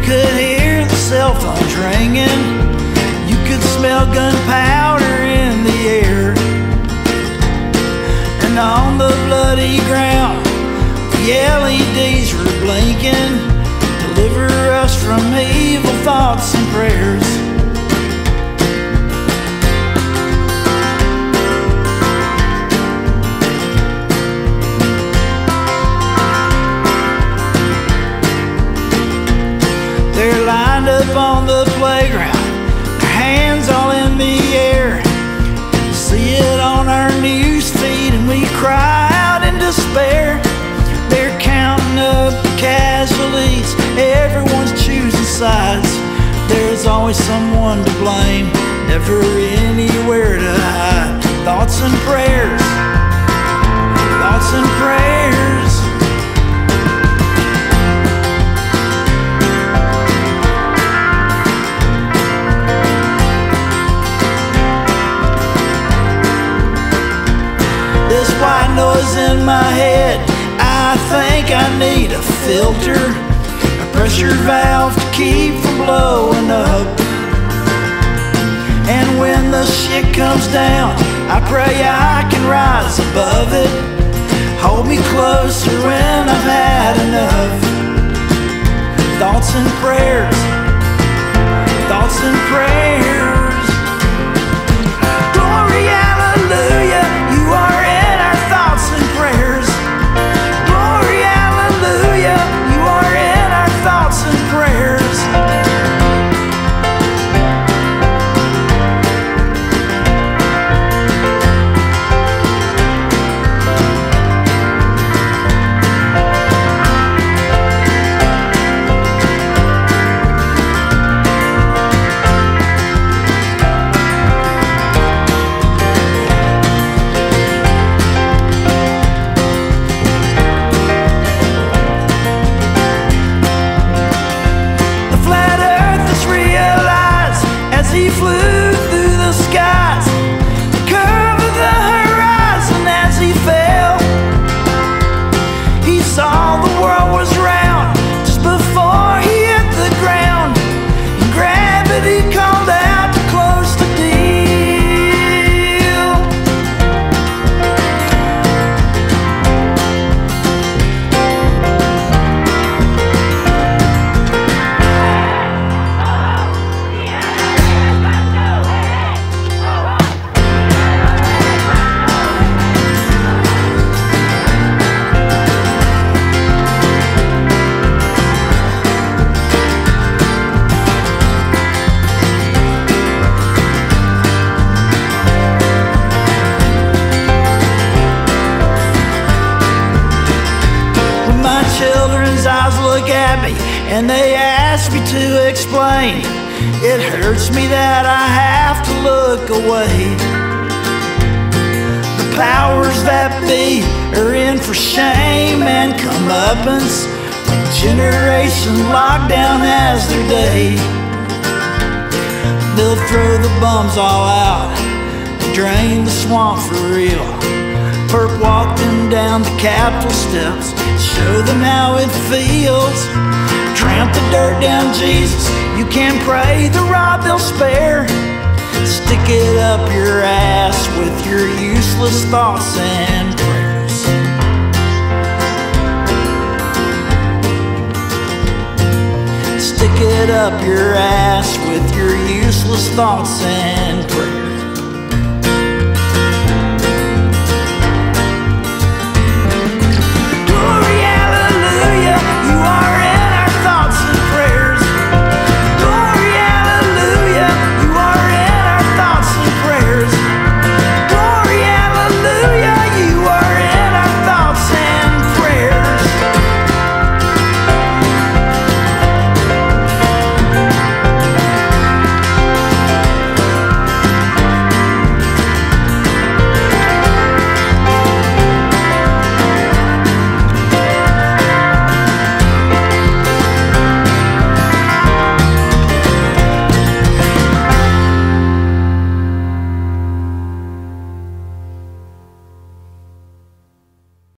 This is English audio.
could hear the cell phones ringing. You could smell gunpowder in the air. And on the bloody ground, the LEDs were blinking. Deliver us from evil thoughts and prayers. They're lined up on the playground, their hands all in the air. See it on our news feed and we cry out in despair. They're counting up the casualties, everyone's choosing sides. There's always someone to blame, never anywhere to hide. Thoughts and prayers, thoughts and prayers. This white noise in my head, I think I need a filter, a pressure valve to keep from blowing up. And when the shit comes down, I pray I can rise above it. Hold me closer when I've had enough. Thoughts and prayers, thoughts and prayers. Glory, hallelujah, you are in our thoughts and prayers. Glory, hallelujah, you are in our thoughts and prayers. He flew through the skies, the curve of the horizon as he fell. He saw the world was round just before he hit the ground, and gravity called out to close the deal. Children's eyes look at me and they ask me to explain. It hurts me that I have to look away. The powers that be are in for shame and comeuppance. Generation Lockdown has their day. They'll throw the bums all out, drain the swamp for real. Perp walked them down the Capitol steps, show them how it feels. Tramp the dirt down Jesus, you can pray the rod they'll spare. Stick it up your ass with your useless thoughts and prayers. Stick it up your ass with your useless thoughts and prayers.